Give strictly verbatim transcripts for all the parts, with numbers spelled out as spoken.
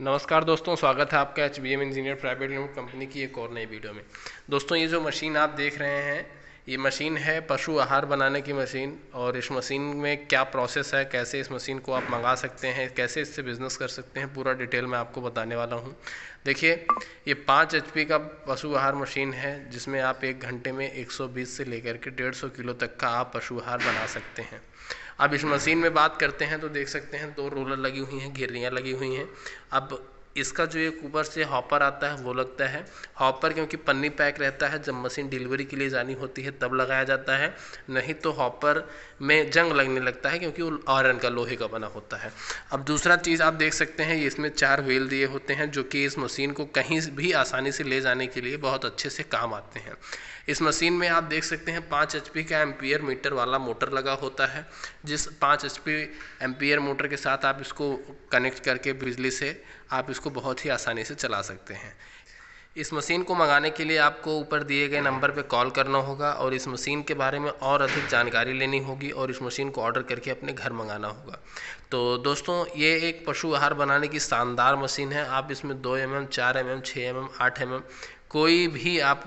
नमस्कार दोस्तों, स्वागत है आपका H B M engineer private limited company की एक और नई वीडियो में। दोस्तों, ये जो मशीन आप देख रहे हैं, ये मशीन है पशु आहार बनाने की मशीन। और इस मशीन में क्या प्रोसेस है, कैसे इस मशीन को आप मंगा सकते हैं, कैसे इससे बिजनेस कर सकते हैं, पूरा डिटेल में आपको बताने वाला हूँ। देखिए, ये पाँच एच पी का पशु आहार मशीन है, जिसमें आप एक घंटे में एक सौ बीस से लेकर के डेढ़ सौ किलो तक का आप पशु आहार बना सकते हैं। अब इस मशीन में बात करते हैं तो देख सकते हैं दो रोलर लगी हुई हैं, गिर्रियाँ लगी हुई हैं। अब इसका जो एक ऊपर से हॉपर आता है वो लगता है। हॉपर क्योंकि पन्नी पैक रहता है, जब मशीन डिलीवरी के लिए जानी होती है तब लगाया जाता है, नहीं तो हॉपर में जंग लगने लगता है क्योंकि वो आयरन का, लोहे का बना होता है। अब दूसरा चीज़ आप देख सकते हैं, इसमें चार व्हील दिए होते हैं जो कि इस मशीन को कहीं भी आसानी से ले जाने के लिए बहुत अच्छे से काम आते हैं। इस मशीन में आप देख सकते हैं पाँच एच पी का एम्पियर मीटर वाला मोटर लगा होता है, जिस पाँच एच पी एम्पियर मोटर के साथ आप इसको कनेक्ट करके बिजली से आप इसको बहुत ही आसानी से चला सकते हैं। इस मशीन को मंगाने के लिए आपको ऊपर दिए गए नंबर पर कॉल करना होगा और इस मशीन के बारे में और अधिक जानकारी लेनी होगी और इस मशीन को ऑर्डर करके अपने घर मंगाना होगा। तो दोस्तों, ये एक पशु आहार बनाने की शानदार मशीन है। आप इसमें दो एम एम, चार एम एम, छः एम एम, आठ एम एम कोई भी आप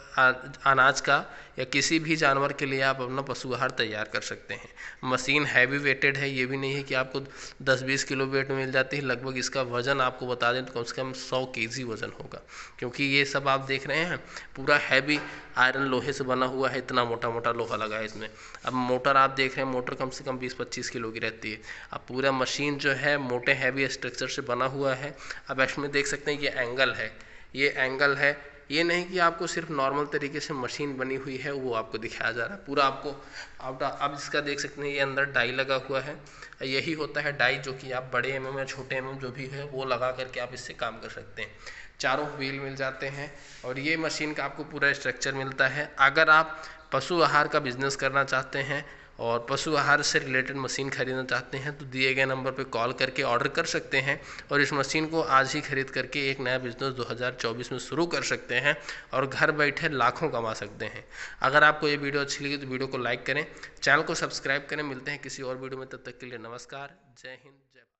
अनाज का या किसी भी जानवर के लिए आप अपना पशु आहार तैयार कर सकते हैं। मशीन हैवी वेटेड है, ये भी नहीं है कि आपको दस बीस किलो वेट में मिल जाती है। लगभग इसका वज़न आपको बता दें तो कम से कम सौ केजी वज़न होगा, क्योंकि ये सब आप देख रहे हैं पूरा हैवी आयरन लोहे से बना हुआ है। इतना मोटा मोटा लोहा लगा है इसमें। अब मोटर आप देख रहे हैं, मोटर कम से कम बीस पच्चीस किलो की रहती है। अब पूरा मशीन जो है मोटे हैवी स्ट्रक्चर से बना हुआ है। अब इसमें देख सकते हैं ये एंगल है, ये एंगल है, ये नहीं कि आपको सिर्फ नॉर्मल तरीके से मशीन बनी हुई है वो आपको दिखाया जा रहा है। पूरा आपको आप अब इसका देख सकते हैं, ये अंदर डाई लगा हुआ है। यही होता है डाई, जो कि आप बड़े एम एम या छोटे एम एम जो भी है वो लगा करके आप इससे काम कर सकते हैं। चारों व्हील मिल जाते हैं और ये मशीन का आपको पूरा स्ट्रक्चर मिलता है। अगर आप पशु आहार का बिजनेस करना चाहते हैं और पशु आहार से रिलेटेड मशीन खरीदना चाहते हैं तो दिए गए नंबर पर कॉल करके ऑर्डर कर सकते हैं और इस मशीन को आज ही खरीद करके एक नया बिजनेस दो हज़ार चौबीस में शुरू कर सकते हैं और घर बैठे लाखों कमा सकते हैं। अगर आपको ये वीडियो अच्छी लगी तो वीडियो को लाइक करें, चैनल को सब्सक्राइब करें। मिलते हैं किसी और वीडियो में, तब तक के लिए नमस्कार, जय हिंद, जय भारत।